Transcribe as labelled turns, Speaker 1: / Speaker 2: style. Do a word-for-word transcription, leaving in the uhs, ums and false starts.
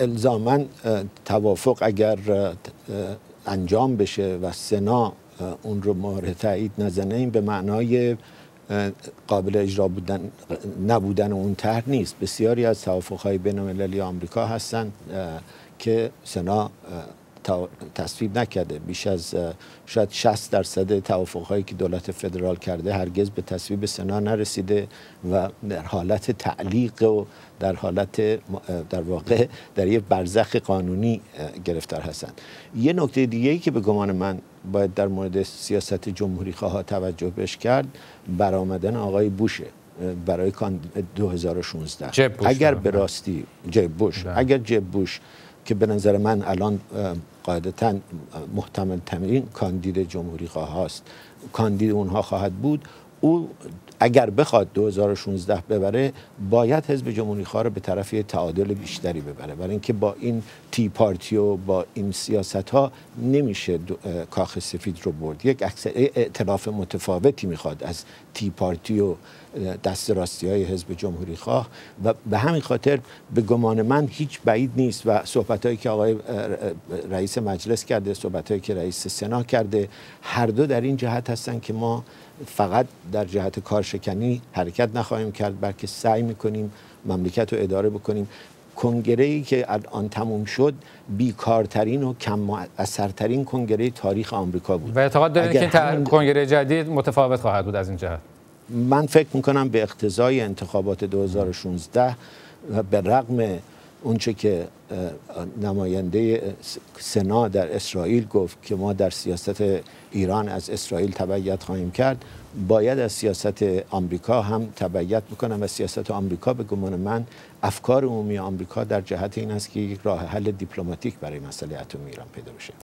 Speaker 1: الزاماً توافق اگر انجام بشه و سنا اون رو مهر تایید نزنه، این به معنای قابل اجرا بودن نبودن اون طرح نیست. بسیاری از توافق‌های بین‌المللی آمریکا هستن که سنا تصویب نکرده. بیش از شاید شصت درصد توافق‌هایی که دولت فدرال کرده هرگز به تصویب سنا نرسیده و در حالت تعلیق و در حالت در واقع در یک برزخ قانونی گرفتار هستند. یه نکته دیگه‌ای که به گمان من باید در مورد سیاست جمهوری خواه توجه بهش کرد، برآمدن آقای بوشه برای دو هزار و شانزده. اگر به راستی جب بوش ده. اگر جب بوش که به نظر من الان قاعدتاً محتمل ترین کاندید جمهوری خواه هست، کاندید اونها خواهد بود، او اگر بخواد دو هزار و شانزده ببره باید حزب جمهوری خواه رو به طرف تعادل بیشتری ببره، برای اینکه با این تی پارتی و با این سیاست ها نمیشه کاخ سفید رو برد. یک ائتلاف متفاوتی میخواد از تی پارتی و دست راستی های حزب جمهوری خواه و به همین خاطر به گمان من هیچ بعید نیست و صحبت هایی که آقای رئیس مجلس کرده، صحبت هایی که رئیس سنا کرده، هر دو در این جهت هستن که ما فقط در جهت کارشکنی حرکت نخواهیم کرد، بلکه سعی میکنیم مملکت رو اداره بکنیم. کنگره‌ای که الان تموم شد بیکارترین و کم اثرترین کنگره تاریخ آمریکا بود
Speaker 2: و اعتقاد دارید که
Speaker 1: همون...
Speaker 2: کنگره جدید متفاوت خواهد بود از این جهت؟
Speaker 1: من فکر میکنم به اقتضای انتخابات دو هزار و شانزده و به رغم اونچه که نماینده سنا در اسرائیل گفت که ما در سیاست ایران از اسرائیل تبعیت خواهیم کرد، باید از سیاست آمریکا هم تبعیت بکنم و سیاست آمریکا به گمان من افکار عمومی آمریکا در جهت این است که یک راه حل دیپلماتیک برای مسئله اتمی ایران پیدا بشه.